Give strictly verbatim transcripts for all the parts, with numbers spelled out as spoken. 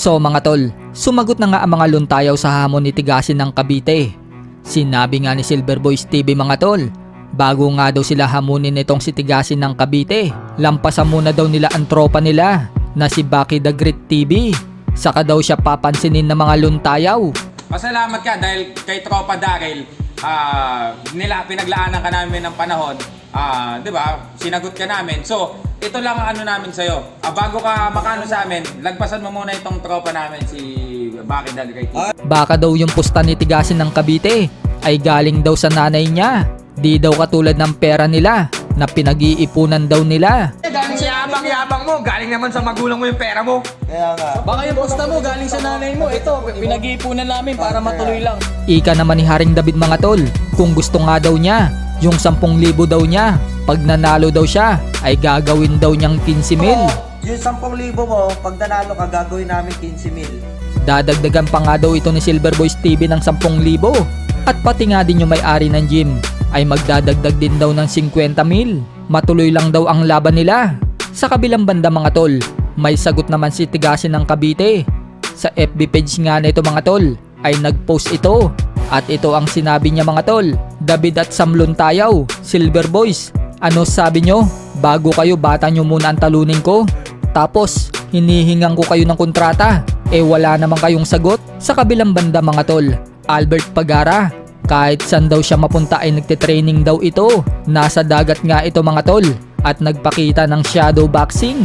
So mga tol, sumagot na nga ang mga luntayaw sa hamon ni Tigasin ng Cavite. Sinabi nga ni Silverboys T V mga tol, bago nga daw sila hamunin nitong si Tigasin ng Cavite, lampasan muna daw nila ang tropa nila na si Baki the Great T V. Saka daw siya papansinin ng mga luntayaw. Pasalamat ka dahil kay Tropa Daryl, uh, nila pinaglaanan ka namin ng panahon, uh, 'di ba? Sinagot ka namin. So, ito lang ang ano namin sa iyo. Uh, bago ka makano sa amin, lagpasan mo muna itong tropa namin si Baki the Great T V. Baka daw yung pusta ni Tigasin ng Cavite ay galing daw sa nanay niya. Di daw katulad ng pera nila na pinag-iipunan daw nila. Galing sa yabang-yabang mo, galing naman sa magulang mo yung pera mo. Kaya nga. Baka yung posta mo galing sa nanay mo. Ito, pinag-iipunan namin para matuloy lang. Ika naman ni Haring David mga tol, kung gusto nga daw niya, yung sampung libo daw niya, pag nanalo daw siya, ay gagawin daw niyang fifteen mil. Yung sampung libo mo, pag nanalo ka, gagawin namin fifteen mil. Dadagdagan pa nga daw ito ni Silverboys T V ng sampung libo. At pati nga din yung may-ari ng gym ay magdadagdag din daw ng fifty mil. Matuloy lang daw ang laban nila. Sa kabilang banda mga tol, may sagot naman si Tigasin ng Cavite. Sa F B page nga nito mga tol, ay nag-post ito. At ito ang sinabi niya mga tol, David at Sam Luntayaw, Silverboys, ano sabi nyo? Bago kayo, bata nyo muna ang talunin ko. Tapos, hinihingan ko kayo ng kontrata. Eh wala naman kayong sagot. Sa kabilang banda mga tol, Albert Pagara, kahit saan daw siya mapunta ay nagtitraining daw ito. Nasa dagat nga ito mga tol at nagpakita ng shadow boxing.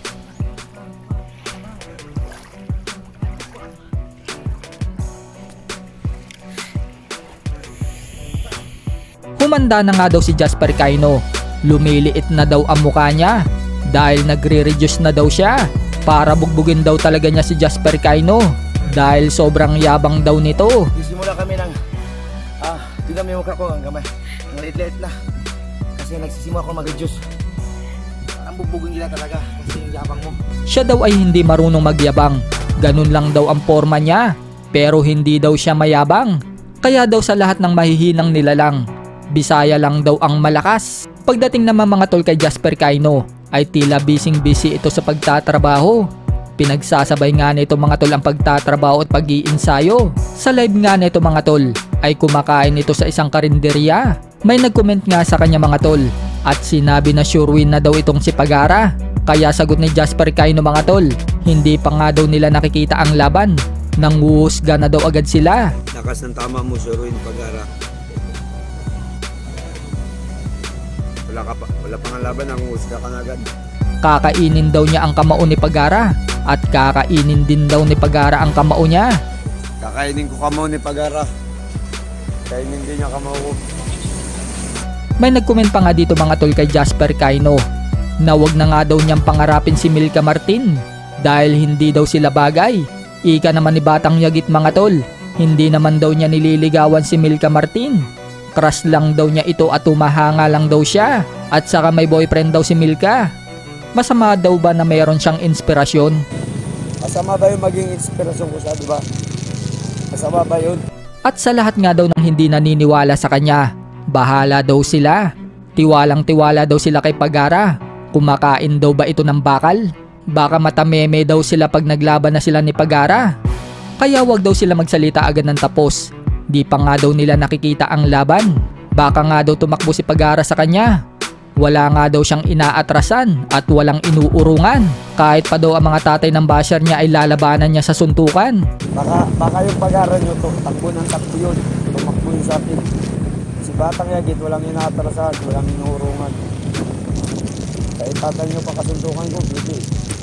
Humanda na nga daw si Jasper Cayno. Lumiliit na daw ang mukha niya dahil nagre-reduce na daw siya para bugbugin daw talaga niya si Jasper Cayno dahil sobrang yabang daw nito. Simula kami ng ah, tignan mo yung mukha ko ang gamay. Ang liit-liit na. Kasi nagsisimula ako mag-reduce. Ang bugbugin nila talaga kasi yung yabang mo. Siya daw ay hindi marunong magyabang. Ganun lang daw ang forma niya. Pero hindi daw siya mayabang. Kaya daw sa lahat ng mahihinang nilalang, Bisaya lang daw ang malakas. Pagdating naman mga tol kay Jasper Cayno, ay tila bising-busy ito sa pagtatrabaho. Pinagsasabay nga nito mga tol ang pagtatrabaho at pag-iinsayo. Sa live nga nito mga tol, ay kumakain ito sa isang karinderya. May nag-comment nga sa kanya mga tol, at sinabi na sure win na daw itong si Pagara. Kaya sagot ni Jasper Cayno mga tol, hindi pa nga daw nila nakikita ang laban. Nanguhusga na daw agad sila. Lakas ng tama mo, sure win Pagara. Wala, ka pa, wala pang laban, nanguhusga ka na agad. Kakainin daw niya ang kamao ni Pagara at kakainin din daw ni Pagara ang kamao niya. Kakainin ko kamao ni Pagara. Kainin din niya kamao ko. May nag-comment pa nga dito mga tol kay Jasper Cayno na wag na nga daw niyang pangarapin si Milka Martin dahil hindi daw sila bagay. Ika naman ni Batang Yagit mga tol, hindi naman daw niya nililigawan si Milka Martin. Crush lang daw niya ito at tumahanga lang daw siya. At saka may boyfriend daw si Milka. Masama daw ba na mayroon siyang inspirasyon? Masama ba yung maging inspirasyon ko siya, di ba? Masama ba yun? At sa lahat nga daw ng hindi naniniwala sa kanya, bahala daw sila. Tiwalang tiwala daw sila kay Pagara. Kumakain daw ba ito ng bakal? Baka matameme daw sila pag naglaban na sila ni Pagara. Kaya wag daw sila magsalita agad ng tapos. Di pa nga daw nila nakikita ang laban. Baka nga daw tumakbo si Pagara sa kanya. Wala nga daw siyang inaatrasan at walang inuurungan. Kahit pa daw ang mga tatay ng basher niya ay lalabanan niya sa suntukan. Baka, baka yung Pagara nyo to, takbo ng takbo yun. Tumakbo yun sa atin. Si Batang Yagit, walang inaatrasan, walang inuurungan. Kahit tatay nyo pa kasuntukan ko, hindi.